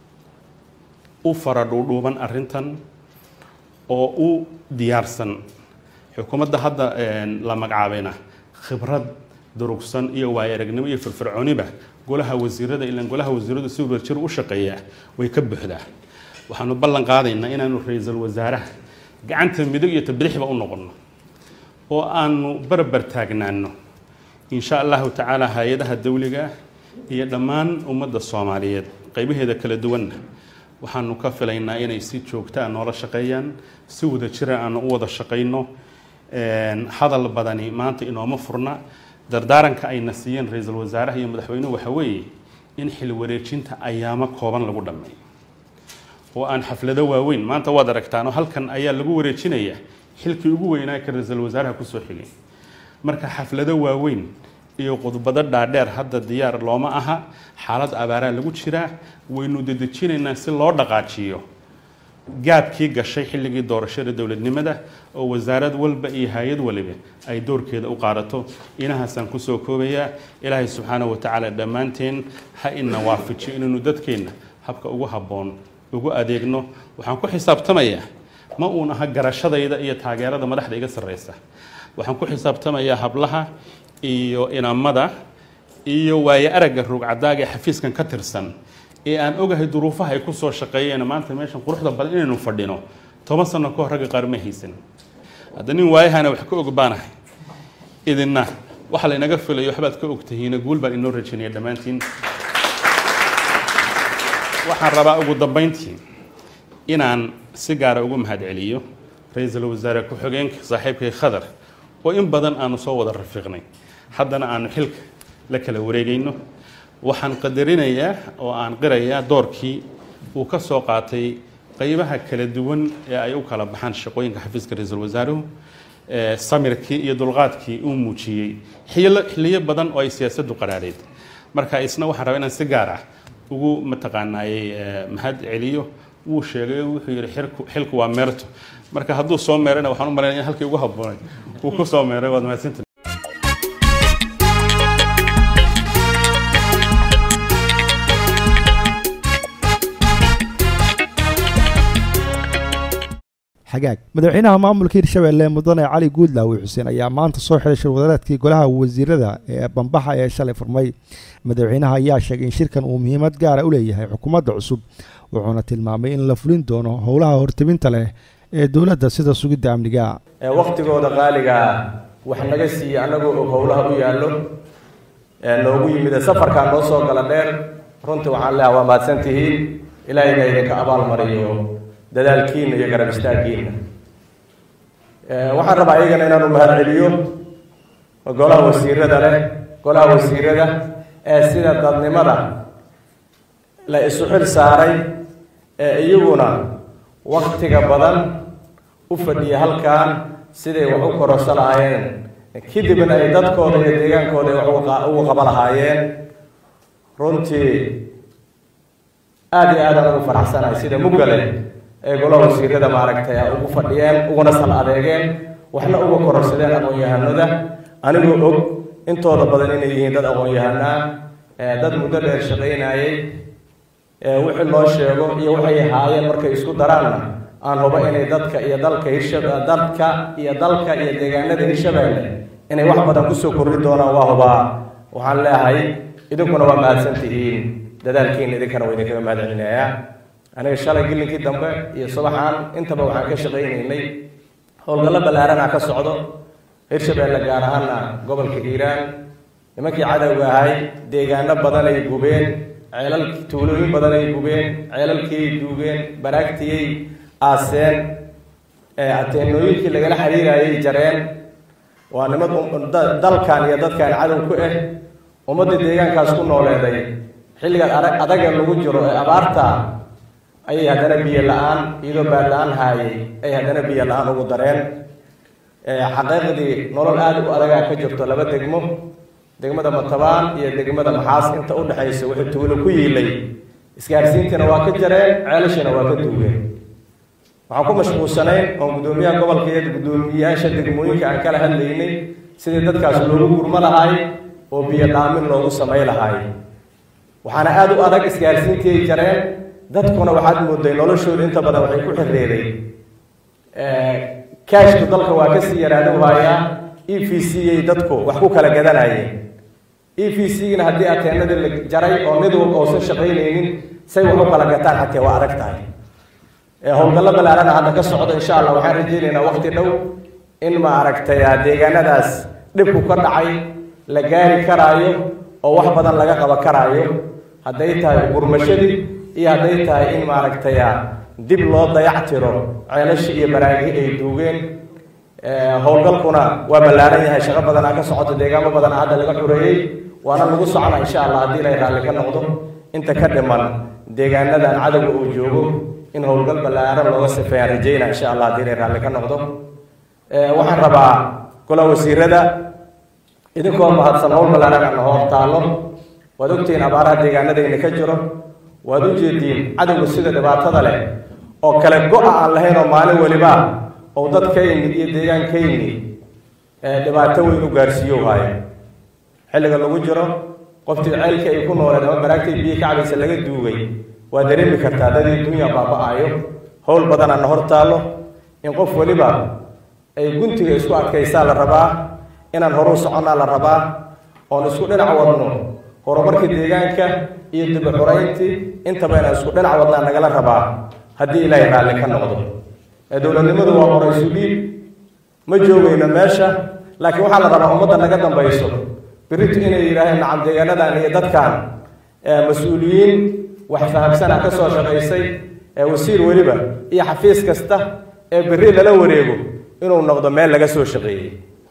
u fara dhuudhuuban arrintan oo u diyaarsan xukuumadda hadda la magacaabayna khibrad durugsan iyo waayo aragnimo iyo firfircooniba golaha wasiirada ilaan golaha wasiiradu si wadajir u shaqeeyaa way ka buuxdaa waxaanu ballan qaadaynaa inaanu ra-iisul wasaaraha gacanta midig iyo tabdixba u noqono oo aanu barbar taagnaano insha allahu tacaala hay-adaha dawliga iyo dhammaan ummadda soomaaliyeed qaybaheeda kala duwanna waxaanu ka filaynaa inay si joogta ah noola shaqeeyaan si wada jira aanu u wada shaqayno hadal badani maanta inooma furna dardaaranka ayna siiyeen ra-iisul wasaaraha iyo madaxweynuhu waxa weeye in xil wareejinta ayaamo kooban lagu dhammeeyo oo aan xaflado waaweyn maanta waad aragtaanoo halkan ayaa lagu wareejinaya xilkii ugu weynaa ka ra-iisul wasaaraha kusoo xigay marka xaflado waaweyn iyo khudbado dhaadheer hadda diyaar looma aha xaalad abaaraa lagu jiraa waynu dedejinaynaa si loo dhaqaajiyo gaabkii gashay xilligii doorashada dowladnimada oo wasaarad walba iyo hay'ad waliba ay doorkeeda u qaadato inahaasaan kusoo koobayaa ilaahay subxaanahu wa tacaala dhammaanteen ha ina waafajiyo inaynu dadkeenna habka ugu habboon ugu adeegno waxaan ku xisaabtamayaa ma uun aha garashadayda iyo taageerada madaxda iga sarreysa waxaan ku xisaabtamayaa hablaha iyo inamada iyo waaye aragga ruugcadaaga xafiiskan ka tirsan ee aan ogahay duruufaha ay ku soo shaqeeyeen maanta meeshan quruxda badan inaynu fadhino 10 sano ka hor ragga qaar ma haysan hadda nin waayahana wax ka ogbaanahay idinna waxa la inaga filayo waxbaad ka ogtahiina guul baan inoo rajaynaya dhammaantiin waxaan rabaa ugu dambeyntii inaan si gaara ugu mahadceliyo ra'iisul wasaare ku-xigeenka saaxiibkay Khadar oo in badan aanu soo wada rafiiqnay haddana aanu xilka la kala wareegayno waxaan qadarinayaa oo aan qirayaa doorkii uu ka soo qaatay qaybaha kala duwan ee ay u kala baxaan shaqooyinka xafiiska ra'iisul wasaaruhu samirkii iyo dulqaadkii uu muujiyey xilliyo badan oo ay siyaasaddu qaraareed marka isna waxaan rabaa inaan si gaar ah ugu mataqaanaayay mahad celiyo wuu sheegay wuxuu yiri xilku waa meerto marka hadduu soo meerana waxaan u maleynayaa in halkii ugu habboonay uu ku soo meeray waad mahadsantahay xagaag madaxweynaha maamulka Hirshabelle mudane Cali Guudlaawe Xuseen ayaa maanta soo xiray shirwadaadkii golaha wasiirada ee Bambaxa ee shalay furmay madaxweynaha ayaa sheegay in shirkan uu muhiimad gaar ah u leeyahay xukuumadda cusub wuxuuna tilmaamay in la fulin doono howlaha hortebinta leh ee dawladda sida sugidda amniga waqtigooda qaaliga wax naga siiyay anagoo og howlaha u yaallo noogu yimid safarka noo soo gala dheer runtii waxaan leeyahay waa mahadsantihiin ilaahayna idinka abaal mariyo dadaalkiina iyo garab istaagkiina waxaan rabaa iyagana inaan u mahad celiyo golaha wasiirada leh golaha wasiirada ee sida dadnimada la isu xil saaray ee iyaguna waqtiga badan u fadhiya halkan siday wax u kororsan lahaayeen kadibna ay dadkooda iyo deegaankooda wax ugu qaban lahaayeen runtii aad iyo aad aan ugu faraxsanahay sida mugale ee golaha wasiirada maaragtay ugu fadhiyeen uguna sal adeegeen waxna uga kororsadeen aqoon-yahanada anigoo og intooda badan inay yihiin dad aqoon-yahanaa dad muddo dheer shaqaynayay wixii loo sheego iyo waxay haayeen markay isku daraanna aan hubo inay dadka iyo dalka iyo deegaanada Hirshabelle inay wax badan kusoo kordhi doonaan waa hubaa waxaan leeyahay idinkuna waa mahadsantihiin dadaalkiina idinkana waa idinkaga mahad celinayaa aniga shalay gilinkii dambe iyo subaxaan intaba waxaan ka shaqaynaynay howlgallo ballaaran ka socdo Hirshabelle gaar ahaana gobolka Hiiraan nimankii cadawga ahay deegaano badan ay gubeen ceelal tuulooyin badan ay gubeen ceelalkii duugeen baraagtiyay aaseen ateenooyinkii lagala xiriirayay jareen waa nimad dalkan iyo dadkan cadow ku ah ummadda deegaankaas ku nooleeday xilliga adaga lagu jiro ee abaarta ayay haddana biyo la-aan iyadoo baad la-aan haayay ay haddana biyo la-aan ugu dareen xaqiiqdii nolol aad u adagaa ka jirto laba degmo degmada Matabaan iyo degmada Maxaas inta u dhaxaysa wixii tuulo ku yiilay isgaarsiintina waa ka jareen ceelashina waa ka duugeen waxaan ku mashquulsanayn oo gudoomiyaha gobolka iyo gudoomiyaasha degmooyinka aan kala hadlaynay sidii dadkaas loogu gurma lahaay oo biyo dhaamin loogu samay lahaay waxaana aad u adag isgaarsiintii jareen dadkuna waxaad mooday noloshooda inta badan waxay ku xirreeday kaashku dalka waa ka sii yaraadan waayaa EVC ay dadku wax ku kala gadanayeen EVC-na haddii ateenadii la jaray oo mid walba oosan shaqaynaynin say wax u kala gataan xatee waa adag tahay howlgallo ballaaran hadda ka socdo insha Allah waxaan rajaynaynaa waqti dhow in ma aragtay deegaanadaas dhibku ka dhacay la gaari karaayo oo wax badan laga qaban karaayo hadday tahay gurmashadii iyo hadday tahay in ma aragtay dib loo dayactiro ceelashii iyo baraagihii ay duugeen howlgalkuna waa ballaaran yahay shaqo badan ka socoto deegaamo badan hadda laga xureeyay waana lagu soconaa insha Allah haddii la raalli ka noqdo inta ka dhiman deegaanadan cadawga uu joogo in howlgal ballaaran looga sifeeyaan rajayna insha Allah haddii la raalli ka noqdo waxaan rabaa golaha wasiirada idinkoo mahadsan howl ballaaran aan hor taalo waad ogtiin abaaraha deegaanadayna ka jiro waad u jeediin cadawga sida dhibaatada leh oo kale go-a aan lahayn oo maalin waliba oo dadkayni iyo deegaankayni dhibaato weyn u gaarsiiyo haayo xilliga lagu jiro qoftii ceelka ay ku nooleed ama baraagtay biyo ka cabaysa laga duugay waa dareemi kartaa dadii dunya baaba'ayo howl badan aan hor taalo in qof waliba ay guntiga isku adkaysaa la rabaa inaan horu soconnaa la rabaa oon isku dhinac wadno horumarka deegaanka iyo dib u xurayntii intaba inaan isku dhinac wadnaa nagala rabaa haddii ilaahay raalli ka noqdo dowladnimadu waa qoraysu dhiib ma joogayno meesha laakiin waxaa la rabaa ummadda naga dambayso beritu inay yidhaaheen nacam deegaanadan iyo dadkan mas-uuliyiin wax fahamsana ka soo shaqaysay wasiir weliba iyo xafiis kasta ee berri lala wareego inuu noqdo meel laga soo shaqeeyey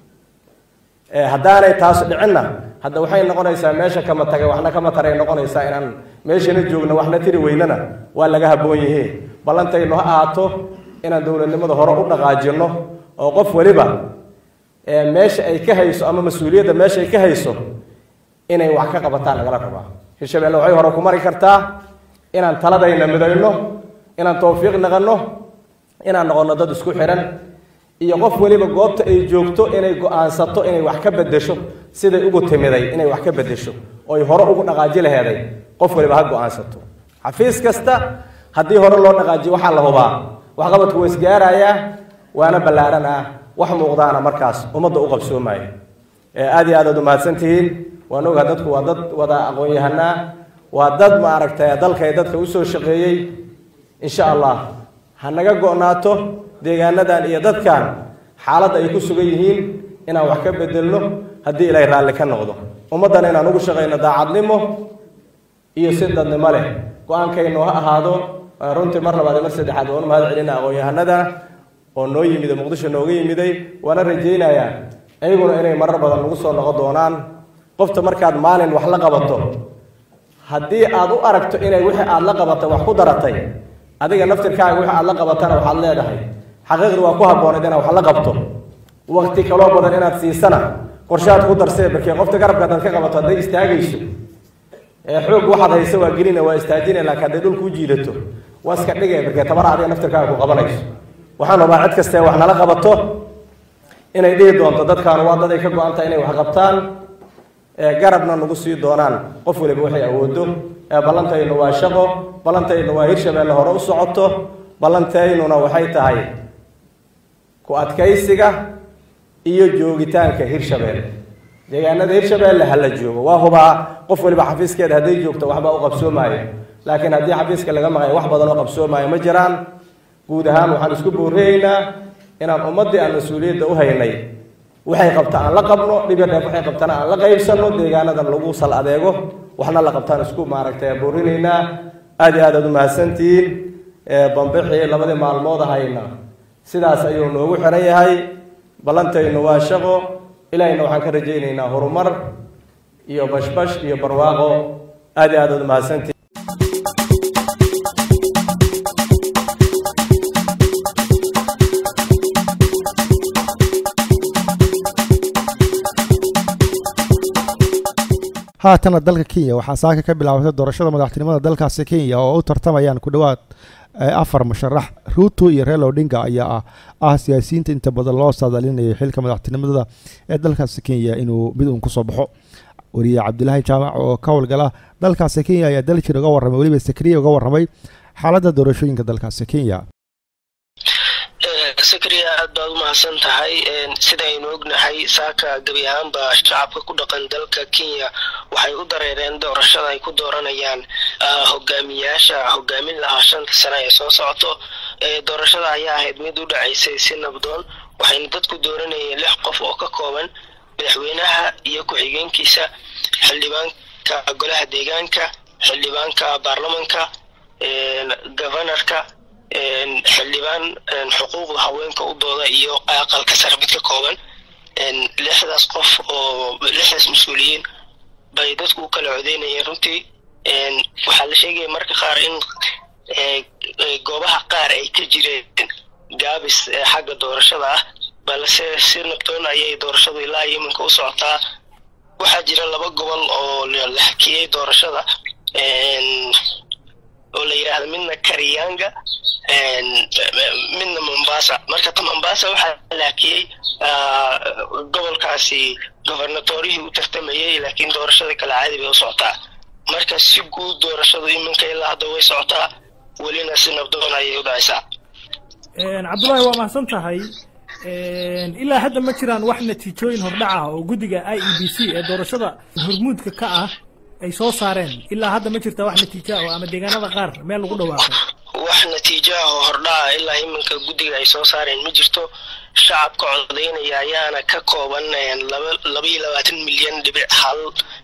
haddaanay taas dhicinna hadda waxay noqonaysaa meesha kama tagay waxna kama taray noqonaysaa inaan meeshana joogno waxna tiri weynana waa laga habboon yihiin ballantaynu ha ahaato inaan dowladnimada hore u dhaqaajino oo qof waliba meesha ay ka hayso ama mas-uuliyadda meesha ay ka hayso inay wax ka qabataan lagala rabaa hirshabeelle waxay hore ku mari kartaa inaan taladayna midayno inaan tawfiiq naqanno inaan noqono dad isku xiran iyo qof waliba goobta ay joogto inay go-aansato inay wax ka bedesho siday ugu timiday inay wax ka bedesho oo ay hore ugu dhaqaaji laheeday qof waliba ha go-aansato xafiis kasta haddii hore loo dhaqaajiyo waxaa la hubaa waxqabadku waa isgaarayaa waana ballaaran ah wax muuqdaana markaas ummadda u qabsoomaya aad iyo aad aad u mahadsantihiin waan ogaa dadku waa dad wada aqoon-yahanaa waa dad maaragtay dalkay dadka usoo shaqeeyey insha allah ha naga go-naato deegaanadan iyo dadkan xaaladda ay ku sugan yihiin inaan wax ka bedelno haddii ilaahay raalli ka noqdo ummaddana inaan ugu shaqayno daacadnimo iyo si dadnimo leh go-aankaynu ha ahaado runtii mar labaad iyo mar saddexaad waan u mahad celina aqoon-yahanada oo noo yimid muqdisho nooga yimiday waana rajaynayaa ayaguna inay marar badan nagu soo noqon doonaan qofta markaad maalin wax la qabato haddii aad u aragto inay wixii aad la qabatay wax ku daratay adiga naftirkaaga wixii aad la qabatana waxaad leedahay xaqiiqdu waa ku habboonayd inaad wax la qabto waqti kaloo badan inaad siisana qorshaad ku darsee barkee qofta garabka hadaad ka qabato hadday istaagayso xoog waxaad hayso waa gelina waa istaajina laakiin hadday dhul kuu jiidato waa iska dhigay barkee tabara adiga naftirkaaga ku qabanayso waxaan rabaa cid kastee wax nala qabato inay dhihi doonto dadkaanu waa dad ay ka go-an tahay inay wax qabtaan garabna nagu sii doonaan qof waliba waxay awoodo ballantaynu waa shaqo ballantaynu waa hirshabeelle hore u socoto ballantaynuna waxay tahay ku adkaysiga iyo joogitaanka hirshabeelle deegaanada hirshabeelle hala joogo waa hubaa qof waliba xafiiskeeda hadday joogto waxbaa u qabsoomaayo laakiin haddii xafiiska laga maqayo wax badan oo qabsoomaayo ma jiraan guud ahaan waxaan isku boorreeynaa inaan ummaddii aan mas-uuliyadda u haynay waxay qabta aan la qabno dhib yar dheef waxay qabtana aan la qaybsanno deegaanadan lagu sal adeego waxna la qabtaan isku maaragtay boorinaynaa aad iyo aad aad u mahadsantihiin bambixii labadii maalmood ahayna sidaas ayuu noogu xiran yahay ballantaynu waa shaqo ilaahayna waxaan ka rajaynaynaa horumar iyo bashbash iyo barwaaqo aad iyo aad aad u mahadsantihiin haatana dalka kenya waxaa saaka ka bilaabatay doorashada madaxtinimada dalkaasi kenya oo u tartamayaan ku dhowaad 4 musharax ruto iyo Raila Odinga ayaa ah siyaasiyiinta inta badan loo saadaalinayo xilka madaxtinimada ee dalkaasi kenya inuu mid uun ku soo baxo wariye cabdilaahi jaamac oo ka howlgala dalkaasi kenya ayaa dalkii uga warramay waliba sakriye uga warramay xaaladda doorashooyinka dalkaasi kenya sakriya aad baad u mahadsan tahay sidaynu ognahay saaka gabi ahaanba shacabka ku dhaqan dalka kenya waxay u dareereen doorashada ay ku dooranayaan hogaamiyaasha hogaamin lahaa 5 sano ee soo socoto doorashada ayaa ahayd mid u dhacaysay si nabdoon waxayna dadku dooranayeen 6 qof oo ka kooban madaxweynaha iyo ku-xigeenkiisa xildhibaanka golaha deegaanka xildhibaanka baarlamaanka governorka xildhibaan xuquuqda haweenka u dooda iyo aqalka sare mid ka kooban 6daas qof oo 6daas mas'uuliyiin bay dadku kala codeynayeen runtii waxaa la sheegay marka qaar in goobaha qaar ay ka jireen gaabis xagga doorashada ah balse si nabdoon ayay doorashadu ilaa iminka u socotaa waxaa jira 2 gobol oo la hakiyay doorashada oo la yiraahdo midna Karianga midna Mombasa marka Mombasa waxa laakiyay gobolkaasi governatorihii u tartamayay laakiin doorashada kala caadi bay u socotaa marka si guud doorashadu iminka ilaa hadda way socotaa walina si nabdoon ayay u dhacaysaa Cabdullaahi waa mahadsan tahay ilaa hadda ma jiraan wax natiijooyin hordhac ah oo guddiga IEBC ee doorashada hormuudka ka ah ay soo saareen ilaa hadda ma jirta wax natiijo ah ama deegaanada qaar meel lagu dhawaaqay wax natiijo ah oo hordhac ilaa iminka guddiga ay soo saareen ma jirto shacabka codeynaya ayaana ka kooban 22 milyan dhibic hal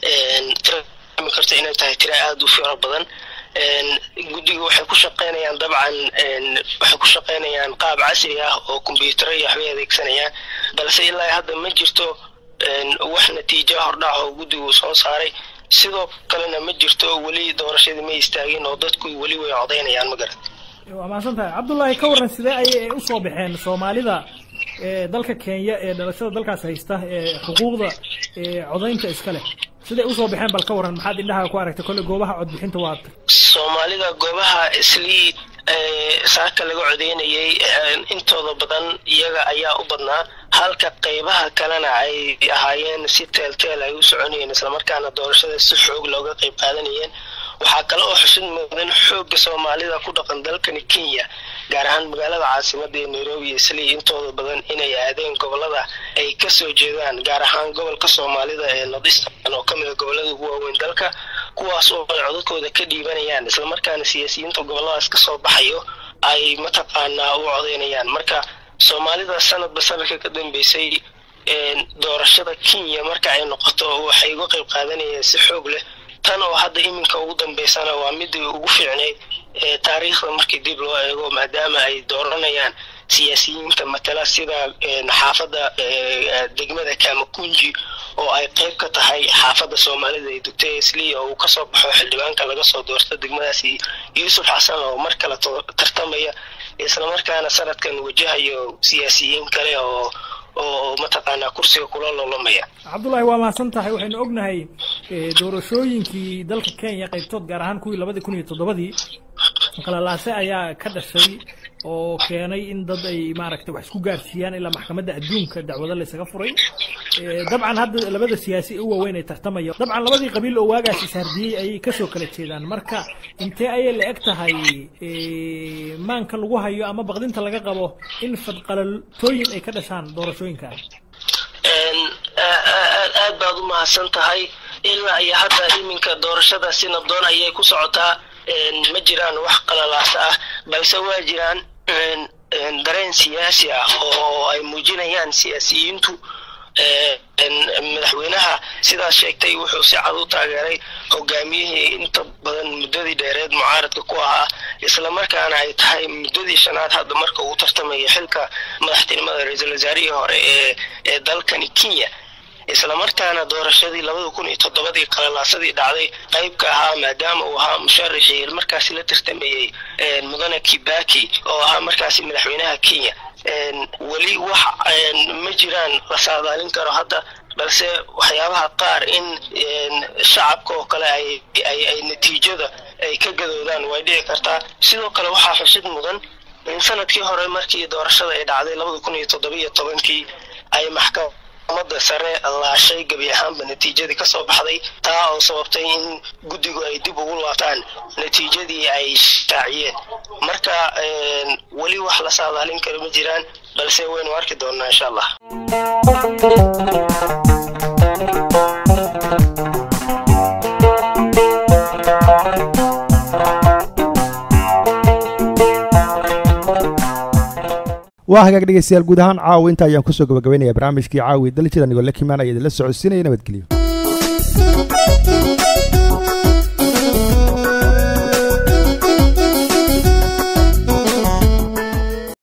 karta inay tahay tiro aad u fara badan guddiga waxay ku shaqeynayaan dabcan waxay ku shaqeynayaan qaab casri ah oo kombiyuutar iyo waxay adeegsanayaan balse ilaa hadda ma jirto wax natiijo hordhac oo guddigu soo saaray sidoo kalena ma jirto wali doorashadii ma istaagin oo dadku wali way codeynayaan ma garan waa maasantahay Cabdullaahi ka waran sidee ay u soo baxeen Soomaalida dalka Kenya ee dhalashada dalkaas haysta xuquuqda codeynta iska leh sidee u soo baxeen bal ka waran maxaad indhaha ku aragtay kale goobaha cod bixinta waad Soomaalida goobaha isli saaka laga codeynayay intooda badan iyaga ayaa u badnaa halka qaybaha kalena ay ahaayeen si teel ay u soconayeen isla markaana doorashada si xoog looga qayb qaadanayeen waxa kale oo xusid mudan xoogga Soomaalida ku dhaqan dalkan Kenya gaar ahaan magaalada caasimadda ee Nairobi isli intooda badan inay aadeen gobolada ay ka soo jeedaan gaar ahaan gobolka Soomaalida ee Northeastern oo kamid ah gobolada ugu waaweyn dalka kuwaas oo ay codadkooda ka dhiibanayaan isla markaana siyaasiyiinta goboladaas ka soo baxayo ay mataqaanaa u codeynayaan marka Soomaalida sanadba sanadka ka dambeysay doorashada Kenya marka ay noqoto waxay uga qayb qaadanayaan si xoog leh tan oo hadda iminka ugu dambeysana waa mid ugu fiicneed taariikhda markii dib loo eego maadaama ay dooranayaan siyaasiyiinta matala sida xaafadda degmada Kamakunji oo ay qayb ka tahay xaafadda Soomaalida ee Dugtay Isli oo ka soo baxo xildhibaanka laga soo doorto degmadaasi Yuusuf Xasan oo mar kale tartamaya isla markaana sanadkan wajahayo siyaasiyiin kale oo mataqaanaa kursiga kula loolamaya Cabdullaahi waa mahadsan tahay waxaynu ognahay doorashooyinkii dalka Kenya qaybtood gaar ahaan kuwii 2007 kala laase ayaa ka dhashay oo keenay in dad ay maaragtay wax isku gaarsiiyaan ilaa maxkamadda adduunka dacwada la isaga furay dabcan hadda labada siyaasi u waaweyn ay tartamayo dabcan labadii qabiil oo waagaas isardiyay ay ka soo kala jeedaan marka intee ay la eg tahay maanka lagu hayo ama baqdinta laga qabo in fadqalaltooyin ay ka dhashaan doorashooyinka aad baad u mahadsan tahay ilaa ay hadda iminka doorashada si nabdoon ayay ku socotaa ma jiraan wax qalalaas ah balse waa jiraan dareen siyaasi ah oo ay muujinayaan siyaasiyiintu madaxweynaha sidaas sheegtay wuxuu si cad u taageeray hogaamiyihii inta badan muddadii dheereed mucaaradka ku ahaa isla markaana ay tahay muddadii shanaad hadda marka uu tartamaya xilka madaxtinimada ra'iisul wasaarihii hore ee dalkani Kenya isla markaana doorashadii 2007 qalalaasadii dhacday qayb ka ahaa maadaama uu ahaa musharrixii markaas la tartamayay mudane Kibaki oo ahaa markaas madaxweynaha Kenya wali wax ma jiraan la saadaalin karo hadda balse waxyaabaha qaar in shacabka oo kale ay natiijada ay ka gadoodaan way dhici kartaa sidoo kale waxaa xusid mudan in sanadkii hore markii doorashada ay dhacday 2017 ay maxkamadda sare laashay gabi ahaanba natiijadii ka soo baxday taa oo sababtay in guddigu ay dib ugu laabtaan natiijadii ay shaaciyeen marka wali wax la saadaalin karo ma jiraan balse waynu arki doonaa insha Allah waa hagaag dhegeystayaal guud ahaan caawa inta ayaan kusoo gabagabaynayaa barnaamijkii caawi daljida anigoo la kimaan ayaa idinla socodsiinaya nabadgelyo